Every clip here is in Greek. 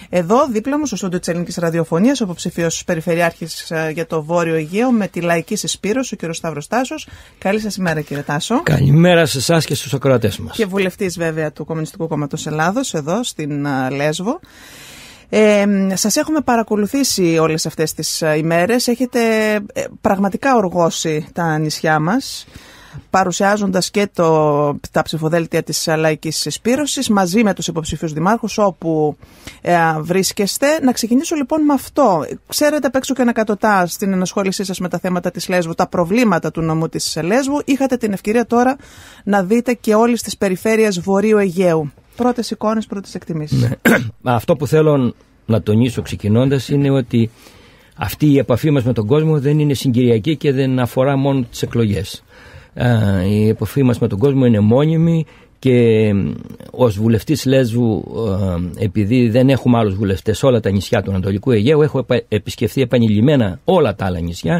Εδώ δίπλα μου στο στούντιο της Ελληνικής Ραδιοφωνίας, ο υποψήφιος περιφερειάρχης για το Βόρειο Αιγαίο με τη λαϊκή συσπήρωση, ο κ. Σταύρος Τάσος. Καλή σας ημέρα, κύριε Τάσο. Καλημέρα σε εσάς και στους ακροατές μας. Και βουλευτής βέβαια του Κομμουνιστικού Κόμματος Ελλάδος, εδώ στην Λέσβο. Σας έχουμε παρακολουθήσει όλες αυτές τις ημέρες. Έχετε πραγματικά οργώσει τα νησιά μας, παρουσιάζοντας και τα ψηφοδέλτια της λαϊκής συσπήρωσης μαζί με τους υποψηφίους δημάρχους όπου βρίσκεστε. Να ξεκινήσω λοιπόν με αυτό. Ξέρετε απ' έξω και ανακατοτά στην ενασχόλησή σας με τα θέματα της Λέσβου, τα προβλήματα του νομού της Λέσβου. Είχατε την ευκαιρία τώρα να δείτε και όλες τις περιφέρειες Βορείου Αιγαίου. Πρώτες εικόνες, πρώτες εκτιμήσεις. Ναι. Αυτό που θέλω να τονίσω ξεκινώντας είναι ότι αυτή η επαφή μας με τον κόσμο δεν είναι συγκυριακή και δεν αφορά μόνο τις εκλογές. Η επαφή μας με τον κόσμο είναι μόνιμη και ως βουλευτής Λέσβου, επειδή δεν έχουμε άλλους βουλευτές σε όλα τα νησιά του Ανατολικού Αιγαίου, έχω επισκεφθεί επανειλημμένα όλα τα άλλα νησιά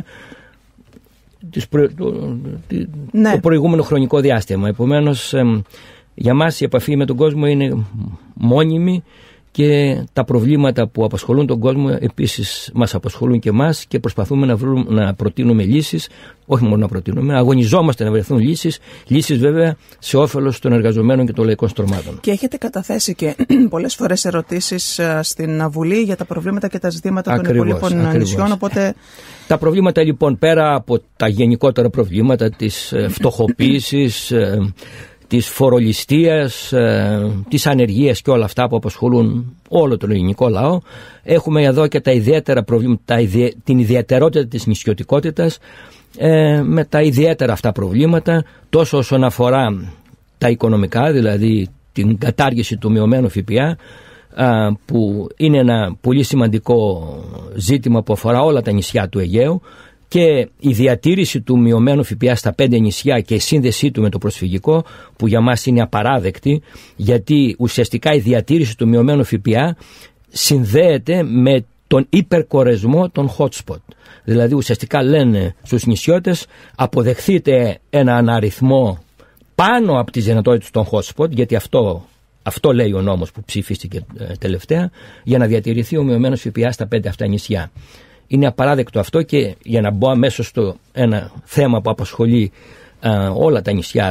το προηγούμενο χρονικό διάστημα. Επομένως, για μας η επαφή με τον κόσμο είναι μόνιμη και τα προβλήματα που απασχολούν τον κόσμο επίσης μας απασχολούν και εμάς και προσπαθούμε να προτείνουμε λύσεις, όχι μόνο να προτείνουμε, αγωνιζόμαστε να βρεθούν λύσεις βέβαια σε όφελος των εργαζομένων και των λαϊκών στρωμάτων. Και έχετε καταθέσει και πολλές φορές ερωτήσεις στην Βουλή για τα προβλήματα και τα ζητήματα των υπολείπων νησιών. Οπότε... Τα προβλήματα λοιπόν, πέρα από τα γενικότερα προβλήματα της φτωχοποίησης, της φορολιστίας, της ανεργίας και όλα αυτά που απασχολούν όλο τον ελληνικό λαό, έχουμε εδώ και τα ιδιαίτερα προβλήματα, την ιδιαιτερότητα της νησιωτικότητας, με τα ιδιαίτερα αυτά προβλήματα, τόσο όσον αφορά τα οικονομικά, δηλαδή την κατάργηση του μειωμένου ΦΠΑ, που είναι ένα πολύ σημαντικό ζήτημα που αφορά όλα τα νησιά του Αιγαίου, και η διατήρηση του μειωμένου ΦΠΑ στα 5 νησιά και η σύνδεσή του με το προσφυγικό, που για μας είναι απαράδεκτη, γιατί ουσιαστικά η διατήρηση του μειωμένου ΦΠΑ συνδέεται με τον υπερκορεσμό των hot spot. Δηλαδή ουσιαστικά λένε στους νησιώτες, αποδεχθείτε έναν αριθμό πάνω από τις δυνατότητες των hot spot, γιατί αυτό λέει ο νόμος που ψηφίστηκε τελευταία, για να διατηρηθεί ο μειωμένος ΦΠΑ στα 5 αυτά νησιά. Είναι απαράδεκτο αυτό, και για να μπω αμέσως στο ένα θέμα που απασχολεί όλα τα νησιά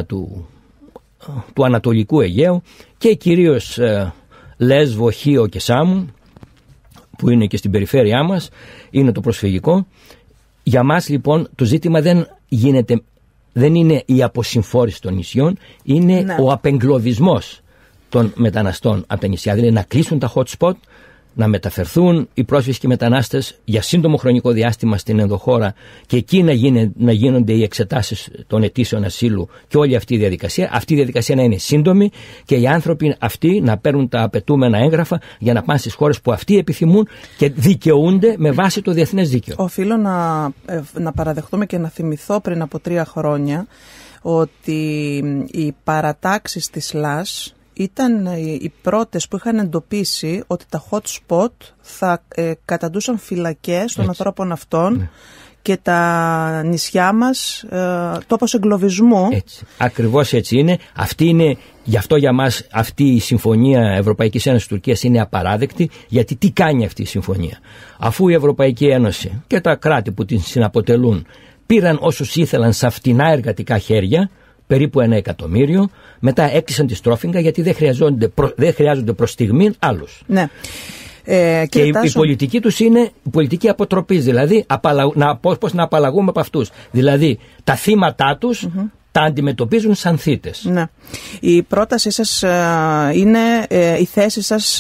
του Ανατολικού Αιγαίου και κυρίως Λέσβο, Χίο και Σάμου, που είναι και στην περιφέρειά μας, είναι το προσφυγικό. Για μας λοιπόν το ζήτημα δεν είναι η αποσυμφόρηση των νησιών, είναι ο απεγκλωβισμός των μεταναστών από τα νησιά, δηλαδή να κλείσουν τα hot spot, να μεταφερθούν οι πρόσφυγες και οι μετανάστες για σύντομο χρονικό διάστημα στην ενδοχώρα και εκεί να γίνονται οι εξετάσεις των αιτήσεων ασύλου και όλη αυτή η διαδικασία. Αυτή η διαδικασία να είναι σύντομη και οι άνθρωποι αυτοί να παίρνουν τα απαιτούμενα έγγραφα για να πάνε στις χώρες που αυτοί επιθυμούν και δικαιούνται με βάση το διεθνές δίκαιο. Οφείλω να παραδεχτούμε και να θυμηθώ πριν από 3 χρόνια ότι οι παρατάξεις της ΛΑΣ ήταν οι πρώτες που είχαν εντοπίσει ότι τα hot spot θα καταντούσαν φυλακές των ανθρώπων αυτών και τα νησιά μας τόπος εγκλωβισμού. Ακριβώς έτσι είναι. Γι' αυτό για μας αυτή η συμφωνία Ευρωπαϊκής Ένωσης Τουρκίας είναι απαράδεκτη, γιατί τι κάνει αυτή η συμφωνία? Αφού η Ευρωπαϊκή Ένωση και τα κράτη που την συναποτελούν πήραν όσους ήθελαν σε φτηνά εργατικά χέρια, περίπου 1 εκατομμύριο, μετά έκλεισαν τη στρόφιγγα γιατί δεν χρειάζονται προς στιγμή άλλους. Ναι. Και η πολιτική τους είναι η πολιτική αποτροπής, δηλαδή πώς να απαλλαγούμε από αυτούς. Δηλαδή τα θύματά τους τα αντιμετωπίζουν σαν θύτες. Ναι. Η πρότασή σας είναι, η θέση σας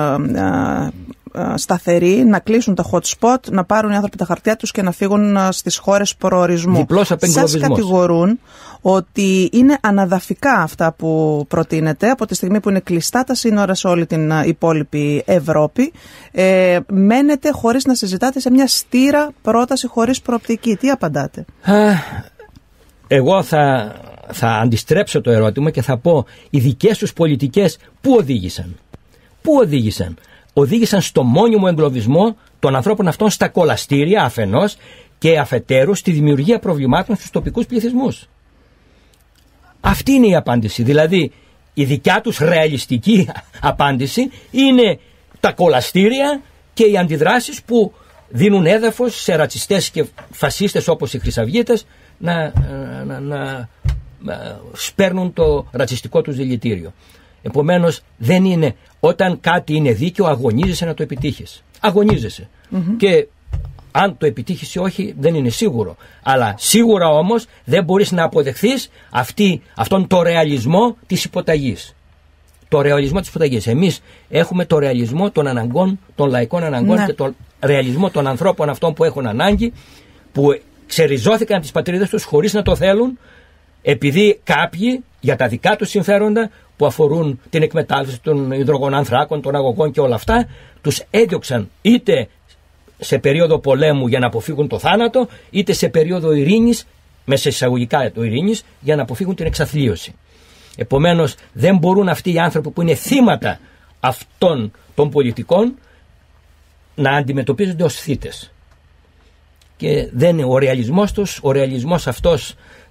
σταθερή, να κλείσουν τα hot spot, να πάρουν οι άνθρωποι τα χαρτιά τους και να φύγουν στις χώρες προορισμού. Διπλός απεγκλωβισμός. Σας κατηγορούν ότι είναι αναδαφικά αυτά που προτείνετε, από τη στιγμή που είναι κλειστά τα σύνορα σε όλη την υπόλοιπη Ευρώπη. Μένετε χωρίς να συζητάτε σε μια στήρα πρόταση χωρίς προοπτική. Τι απαντάτε? Εγώ θα αντιστρέψω το ερώτημα και θα πω, οι δικές τους πολιτικές πού οδήγησαν? Οδήγησαν στο μόνιμο εγκλωβισμό των ανθρώπων αυτών στα κολαστήρια αφενός και αφετέρου στη δημιουργία προβλημάτων στους τοπικούς πληθυσμούς. Αυτή είναι η απάντηση. Δηλαδή η δικιά τους ρεαλιστική απάντηση είναι τα κολαστήρια και οι αντιδράσεις που δίνουν έδαφος σε ρατσιστές και φασίστες όπως οι χρυσαυγίτες να σπέρνουν το ρατσιστικό τους δηλητήριο. Επομένως, δεν είναι, όταν κάτι είναι δίκαιο, αγωνίζεσαι να το επιτύχεις. Αγωνίζεσαι. Και αν το επιτύχεις ή όχι δεν είναι σίγουρο. Αλλά σίγουρα όμως δεν μπορείς να αποδεχθείς αυτόν το ρεαλισμό της υποταγής. Το ρεαλισμό της υποταγής. Εμείς έχουμε το ρεαλισμό των αναγκών, των λαϊκών αναγκών, και το ρεαλισμό των ανθρώπων αυτών που έχουν ανάγκη, που ξεριζώθηκαν από τις πατρίδες τους χωρίς να το θέλουν, επειδή κάποιοι για τα δικά τους συμφέροντα που αφορούν την εκμετάλλευση των υδρογονανθράκων, των αγωγών και όλα αυτά, τους έδιωξαν είτε σε περίοδο πολέμου για να αποφύγουν το θάνατο, είτε σε περίοδο ειρήνης, μέσα εισαγωγικά το ειρήνης, για να αποφύγουν την εξαθλίωση. Επομένως, δεν μπορούν αυτοί οι άνθρωποι που είναι θύματα αυτών των πολιτικών να αντιμετωπίζονται ως θύτες. Και δεν είναι ο ρεαλισμός τους, ο ρεαλισμός αυτός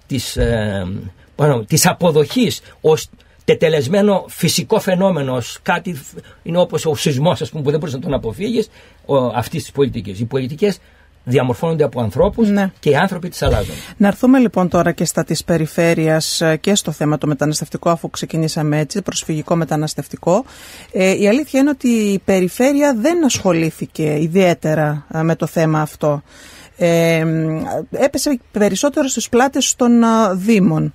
της αποδοχής ως τετελεσμένο φυσικό φαινόμενο, ως κάτι είναι όπως ο σεισμός, ας πούμε, που δεν μπορείς να τον αποφύγεις, αυτής της πολιτικής. Οι πολιτικές διαμορφώνονται από ανθρώπους, και οι άνθρωποι τις αλλάζουν. Να έρθουμε λοιπόν τώρα και στα της περιφέρειας και στο θέμα το μεταναστευτικό, αφού ξεκινήσαμε έτσι, προσφυγικό μεταναστευτικό. Η αλήθεια είναι ότι η περιφέρεια δεν ασχολήθηκε ιδιαίτερα με το θέμα αυτό. Έπεσε περισσότερο στις πλάτες των δήμων.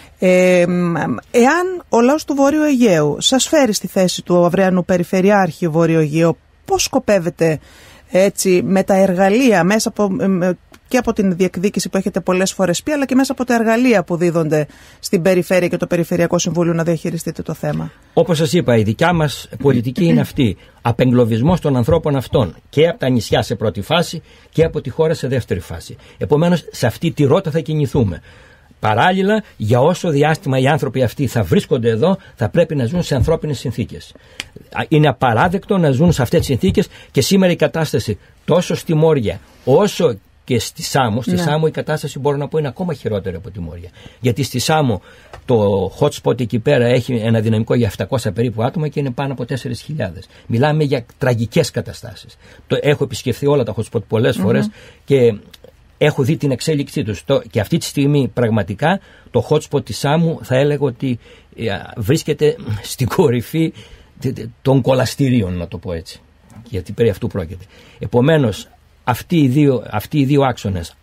Εάν ο λαός του Βορείου Αιγαίου σας φέρει στη θέση του αυριανού Περιφερειάρχη Βορείου Αιγαίου, πώς σκοπεύετε έτσι με τα εργαλεία, μέσα και από την διεκδίκηση που έχετε πολλές φορές πει, αλλά και μέσα από τα εργαλεία που δίδονται στην Περιφέρεια και το Περιφερειακό Συμβούλιο, να διαχειριστείτε το θέμα? Όπως σας είπα, η δικιά μας πολιτική είναι αυτή. Απεγκλωβισμός των ανθρώπων αυτών και από τα νησιά σε πρώτη φάση και από τη χώρα σε δεύτερη φάση. Επομένως, σε αυτή τη ρότα θα κινηθούμε. Παράλληλα, για όσο διάστημα οι άνθρωποι αυτοί θα βρίσκονται εδώ, θα πρέπει να ζουν σε ανθρώπινες συνθήκες. Είναι απαράδεκτο να ζουν σε αυτές τις συνθήκες, και σήμερα η κατάσταση τόσο στη Μόρια όσο και στη Σάμο. Στη Σάμο η κατάσταση, μπορώ να πω, είναι ακόμα χειρότερη από τη Μόρια. Γιατί στη Σάμο το hot spot εκεί πέρα έχει ένα δυναμικό για 700 περίπου άτομα και είναι πάνω από 4.000. Μιλάμε για τραγικές καταστάσεις. Έχω επισκεφθεί όλα τα hot spot πολλές φορές και έχω δει την εξέλιξή τους. Και αυτή τη στιγμή πραγματικά το hot spot της Σάμου θα έλεγα ότι βρίσκεται στην κορυφή των κολαστηρίων, να το πω έτσι. Γιατί περί αυτού πρόκειται. Επομένως, αυτοί οι δύο άξονες,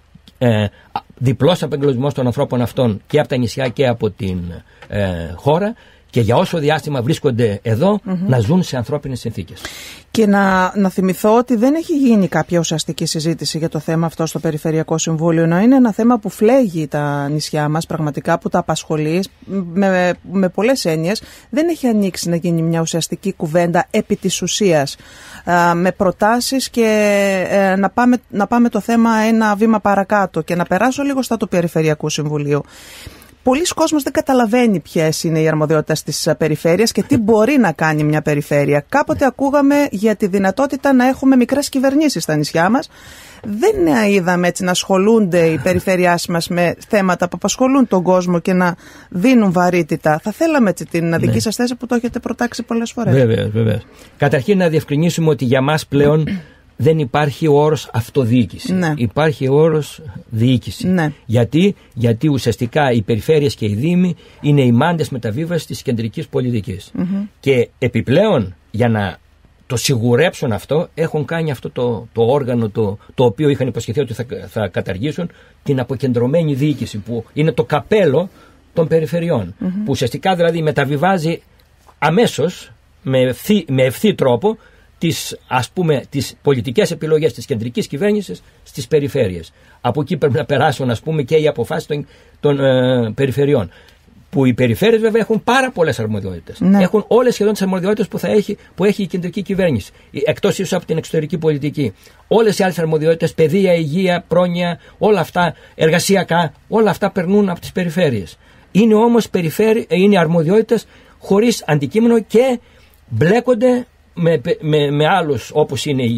διπλός απεγκλωβισμός των ανθρώπων αυτών και από τα νησιά και από την χώρα, και για όσο διάστημα βρίσκονται εδώ, να ζουν σε ανθρώπινες συνθήκες. Και να θυμηθώ ότι δεν έχει γίνει κάποια ουσιαστική συζήτηση για το θέμα αυτό στο Περιφερειακό Συμβούλιο. Να είναι ένα θέμα που φλέγει τα νησιά μας, πραγματικά, που τα απασχολεί με πολλές έννοιες. Δεν έχει ανοίξει να γίνει μια ουσιαστική κουβέντα επί της ουσίας, με προτάσεις, και να πάμε το θέμα ένα βήμα παρακάτω, και να περάσω λίγο στα του Περιφερειακού Συμβουλίου. Πολλοί κόσμος δεν καταλαβαίνει ποιες είναι οι αρμοδιότητες της περιφέρειας και τι μπορεί να κάνει μια περιφέρεια. Κάποτε ακούγαμε για τη δυνατότητα να έχουμε μικρές κυβερνήσεις στα νησιά μας. Δεν είδαμε έτσι να ασχολούνται οι περιφέρειάς μας με θέματα που απασχολούν τον κόσμο και να δίνουν βαρύτητα. Θα θέλαμε έτσι την δική σας θέση, που το έχετε προτάξει πολλές φορές. Βέβαια. Καταρχήν να διευκρινίσουμε ότι για μας πλέον δεν υπάρχει ο όρος αυτοδιοίκηση. Υπάρχει ο όρος διοίκηση. Γιατί ουσιαστικά οι περιφέρειες και οι δήμοι είναι οι μάντες μεταβίβασης της κεντρικής πολιτικής. Και επιπλέον, για να το σιγουρέψουν αυτό, έχουν κάνει αυτό το όργανο το οποίο είχαν υποσχεθεί ότι θα καταργήσουν, την αποκεντρωμένη διοίκηση, που είναι το καπέλο των περιφερειών. Που ουσιαστικά δηλαδή μεταβιβάζει αμέσως, με ευθύ τρόπο, τις πολιτικές επιλογές της κεντρικής κυβέρνησης στις περιφέρειες. Από εκεί πρέπει να περάσουν, ας πούμε, και οι αποφάσεις των περιφερειών. Που οι περιφέρειες βέβαια έχουν πάρα πολλές αρμοδιότητες. Έχουν όλες σχεδόν τις αρμοδιότητες που έχει η κεντρική κυβέρνηση. Εκτός ίσως από την εξωτερική πολιτική. Όλες οι άλλες αρμοδιότητες, παιδεία, υγεία, πρόνοια, όλα αυτά, εργασιακά, όλα αυτά περνούν από τις περιφέρειες. Είναι όμως είναι αρμοδιότητες χωρίς αντικείμενο και μπλέκονται με άλλους, όπως είναι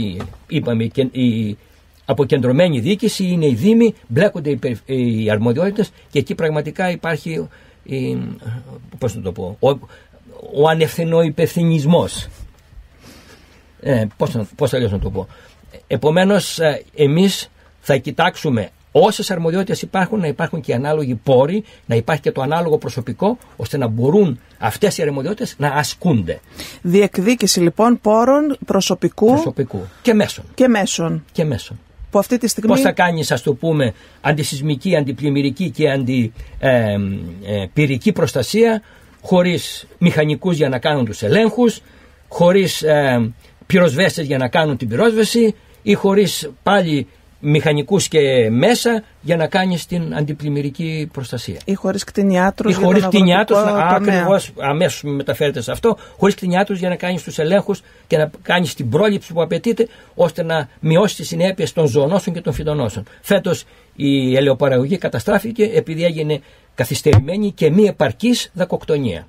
η αποκεντρωμένη διοίκηση, είναι οι δήμοι, μπλέκονται οι αρμοδιότητες, και εκεί πραγματικά υπάρχει ο ανευθυνοϊπευθυνισμός. πώς αλλιώς να το πω. Επομένως, εμείς θα κοιτάξουμε όσες αρμοδιότητες υπάρχουν, να υπάρχουν και ανάλογοι πόροι, να υπάρχει και το ανάλογο προσωπικό, ώστε να μπορούν αυτές οι αρμοδιότητες να ασκούνται. Διεκδίκηση λοιπόν πόρων, προσωπικού και μέσων. Που αυτή τη στιγμή... Πώς θα κάνεις, ας το πούμε, αντισυσμική, αντιπλημμυρική και αντιπυρική προστασία, χωρίς μηχανικούς για να κάνουν τους ελέγχους, χωρίς πυροσβέστες για να κάνουν την πυρόσβεση ή χωρίς πάλι μηχανικούς και μέσα για να κάνεις την αντιπλημμυρική προστασία. Ή χωρίς κτηνιάτρους. Ή χωρίς κτηνιάτρους, ακριβώς, αμέσως μεταφέρεται σε αυτό, χωρίς κτηνιάτρους για να κάνεις τους ελέγχους και να κάνεις την πρόληψη που απαιτείται, ώστε να μειώσει τις συνέπειες των ζωονόσων και των φυτονόσων. Φέτος η ελαιοπαραγωγή καταστράφηκε επειδή έγινε καθυστερημένη και μη επαρκής δακοκτονία.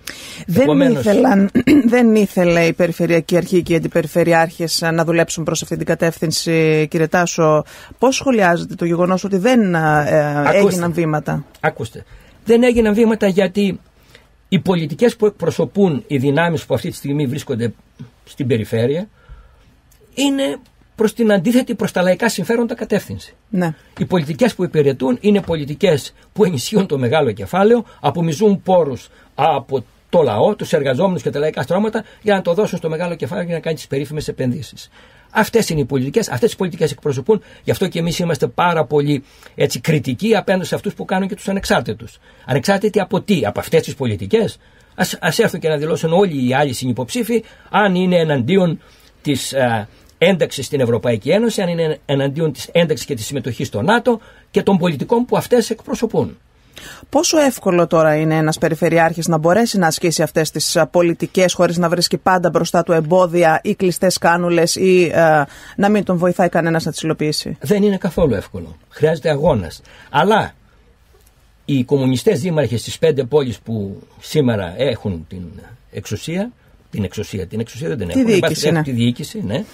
Δεν ήθελε η Περιφερειακή Αρχή και οι αντιπεριφερειάρχες να δουλέψουν προς αυτή την κατεύθυνση, κύριε Τάσο. Πώς σχολιάζετε το γεγονός ότι δεν έγιναν βήματα? Ακούστε, δεν έγιναν βήματα γιατί οι πολιτικές που εκπροσωπούν οι δυνάμεις που αυτή τη στιγμή βρίσκονται στην περιφέρεια είναι προς την αντίθετη, προς τα λαϊκά συμφέροντα κατεύθυνση. Ναι. Οι πολιτικές που υπηρετούν είναι πολιτικές που ενισχύουν το μεγάλο κεφάλαιο, απομυζούν πόρους από το λαό, τους εργαζόμενους και τα λαϊκά στρώματα για να το δώσουν στο μεγάλο κεφάλαιο για να κάνει τις περίφημες επενδύσεις. Αυτές είναι οι πολιτικές, αυτές οι πολιτικές εκπροσωπούν, γι' αυτό και εμείς είμαστε πάρα πολύ κριτικοί απέναντι σε αυτούς που κάνουν και τους ανεξάρτητους. Ανεξάρτητοι από τι? Από αυτές τις πολιτικές. Ας έρθουν και να δηλώσουν όλοι οι άλλοι συνυποψήφοι αν είναι εναντίον της ένταξη στην Ευρωπαϊκή Ένωση, αν είναι εναντίον της ένταξης και της συμμετοχής στο ΝΑΤΟ και των πολιτικών που αυτές εκπροσωπούν. Πόσο εύκολο τώρα είναι ένας περιφερειάρχης να μπορέσει να ασκήσει αυτές τις πολιτικές χωρίς να βρίσκει πάντα μπροστά του εμπόδια ή κλειστές κάνουλες ή να μην τον βοηθάει κανένας να τις υλοποιήσει? Δεν είναι καθόλου εύκολο. Χρειάζεται αγώνας. Αλλά οι κομμουνιστές δήμαρχοι στις 5 πόλεις που σήμερα έχουν την εξουσία δεν την έχουν. Τη διοίκηση, ναι.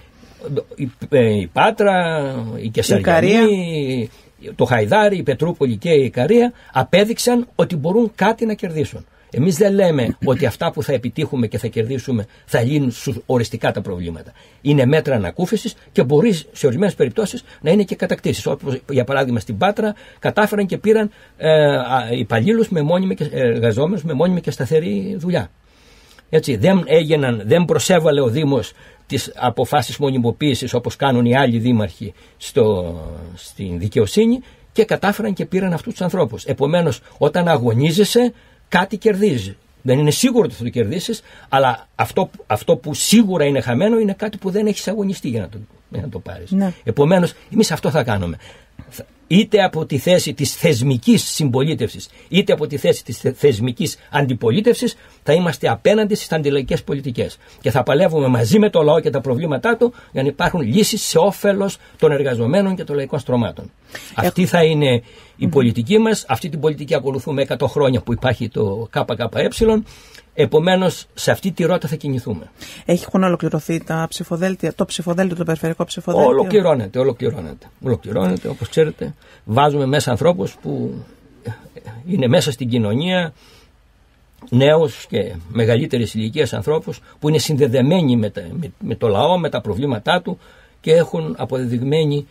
Η Πάτρα, η Κεσαριανή, το Χαϊδάρι, η Πετρούπολη και η Ικαρία απέδειξαν ότι μπορούν κάτι να κερδίσουν. Εμείς δεν λέμε ότι αυτά που θα επιτύχουμε και θα κερδίσουμε θα λύνουν οριστικά τα προβλήματα. Είναι μέτρα ανακούφισης και μπορεί σε ορισμένες περιπτώσεις να είναι και κατακτήσεις. Όπως για παράδειγμα στην Πάτρα κατάφεραν και πήραν υπαλλήλους εργαζόμενους με μόνιμη και σταθερή δουλειά. Έτσι, δεν προσέβαλε ο Δήμος τις αποφάσεις μονιμοποίησης όπως κάνουν οι άλλοι δήμαρχοι στην δικαιοσύνη και κατάφεραν και πήραν αυτούς τους ανθρώπους. Επομένως, όταν αγωνίζεσαι, κάτι κερδίζει. Δεν είναι σίγουρο ότι θα το κερδίσεις, αλλά αυτό που σίγουρα είναι χαμένο είναι κάτι που δεν έχεις αγωνιστεί για να το πάρεις. Ναι. Επομένως, εμείς αυτό θα κάνουμε. Είτε από τη θέση της θεσμικής συμπολίτευσης, είτε από τη θέση της θεσμικής αντιπολίτευσης, θα είμαστε απέναντι στις αντιλαϊκές πολιτικές. Και θα παλεύουμε μαζί με το λαό και τα προβλήματά του για να υπάρχουν λύσεις σε όφελος των εργαζομένων και των λαϊκών στρωμάτων. Αυτή θα είναι η πολιτική μας. Αυτή την πολιτική ακολουθούμε 100 χρόνια που υπάρχει το ΚΚΕ. Επομένως, σε αυτή τη ρότα θα κινηθούμε. Έχουν ολοκληρωθεί το περιφερειακό ψηφοδέλτιο? Ολοκληρώνεται. Όπως ξέρετε, βάζουμε μέσα ανθρώπους που είναι μέσα στην κοινωνία, νέους και μεγαλύτερης ηλικίας ανθρώπους που είναι συνδεδεμένοι με το λαό, με τα προβλήματά του και έχουν αποδεδειγμένη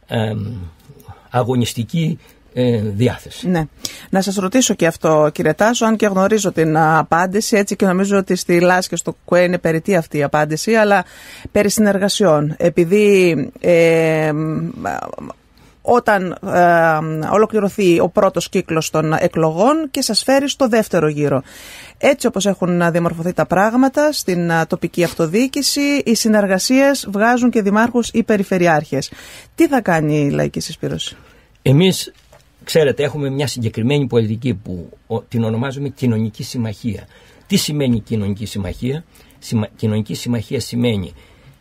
αγωνιστική διάθεση. Ναι. Να σας ρωτήσω και αυτό, κύριε Τάσο, αν και γνωρίζω την απάντηση, έτσι, και νομίζω ότι στη ΛΑΣ και στο ΚΟΕ είναι περιττή αυτή η απάντηση, αλλά περί συνεργασιών. Επειδή όταν ολοκληρωθεί ο πρώτος κύκλος των εκλογών και σας φέρει στο δεύτερο γύρο, έτσι όπως έχουν διαμορφωθεί τα πράγματα στην τοπική αυτοδιοίκηση, οι συνεργασίες βγάζουν και δημάρχους ή περιφερειάρχες. Τι θα κάνει η Λαϊκή Συσπήρωση? Εμείς, ξέρετε, έχουμε μια συγκεκριμένη πολιτική που την ονομάζουμε κοινωνική συμμαχία. Τι σημαίνει κοινωνική συμμαχία? Κοινωνική συμμαχία σημαίνει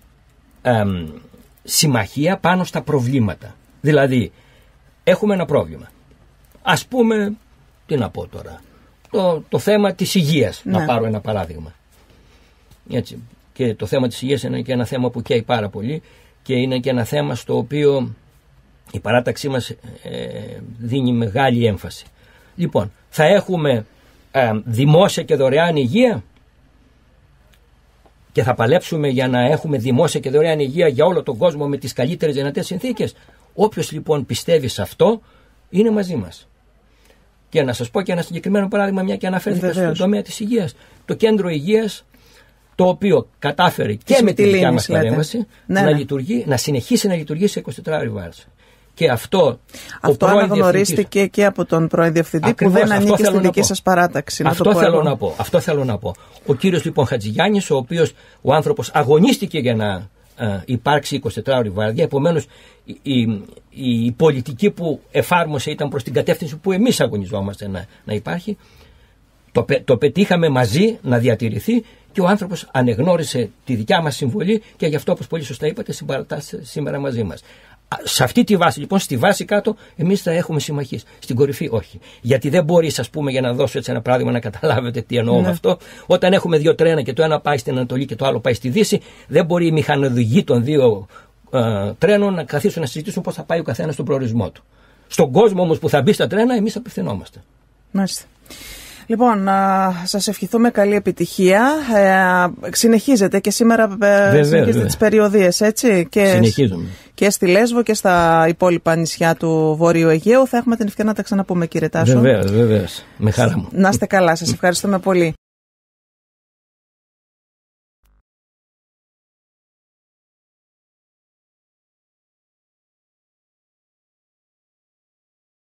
συμμαχία πάνω στα προβλήματα. Δηλαδή, έχουμε ένα πρόβλημα. Ας πούμε, τι να πω τώρα, το θέμα της υγείας, να πάρω ένα παράδειγμα. Έτσι. Και το θέμα της υγείας είναι και ένα θέμα που καίει πάρα πολύ και είναι και ένα θέμα στο οποίο η παράταξή μας δίνει μεγάλη έμφαση. Λοιπόν, θα έχουμε δημόσια και δωρεάν υγεία? και θα παλέψουμε για να έχουμε δημόσια και δωρεάν υγεία για όλο τον κόσμο με τις καλύτερες δυνατές συνθήκες. Όποιος λοιπόν πιστεύει σε αυτό είναι μαζί μας. Και να σας πω και ένα συγκεκριμένο παράδειγμα, μια και αναφέρθηκα στον τομέα της υγείας. Το κέντρο υγείας, το οποίο κατάφερε και με τη δικιά μας παρέμβαση να συνεχίσει να λειτουργεί σε 24 ώρες βάρδιες. Και αυτό αναγνωρίστηκε και από τον πρώην διευθυντή, που δεν ανήκει στη δική σας παράταξη. Αυτό θέλω να πω. Ο κύριος λοιπόν Χατζηγιάννης, ο άνθρωπος αγωνίστηκε για να υπάρξει 24 ώρες βάρδια. Επομένως η πολιτική που εφάρμοσε ήταν προς την κατεύθυνση που εμείς αγωνιζόμαστε να υπάρχει. Το πετύχαμε μαζί να διατηρηθεί και ο άνθρωπος ανεγνώρισε τη δικιά μας συμβολή και γι' αυτό, όπως πολύ σωστά είπατε, συμπαρατάσσεται σήμερα μαζί μας. Σε αυτή τη βάση λοιπόν, στη βάση κάτω, εμείς θα έχουμε συμμαχίες. Στην κορυφή όχι. Γιατί δεν μπορεί, ας πούμε, για να δώσω έτσι ένα παράδειγμα να καταλάβετε τι εννοώ με αυτό, όταν έχουμε δύο τρένα και το ένα πάει στην Ανατολή και το άλλο πάει στη Δύση, δεν μπορεί οι μηχανοδηγοί των δύο τρένων να καθίσουν να συζητήσουν πώς θα πάει ο καθένας στον προορισμό του. Στον κόσμο όμως που θα μπει στα τρένα, εμείς απευθυνόμαστε. Μάλιστα. Λοιπόν, να σας ευχηθούμε καλή επιτυχία. Συνεχίζετε και σήμερα συνεχίζετε τις περιοδίες, έτσι. Συνεχίζουμε. Και στη Λέσβο και στα υπόλοιπα νησιά του Βόρειου Αιγαίου. Θα έχουμε την ευκαιρία να τα ξαναπούμε, κύριε Τάσο. Βεβαίως. Με χαρά μου. Να είστε καλά. Σας ευχαριστούμε πολύ.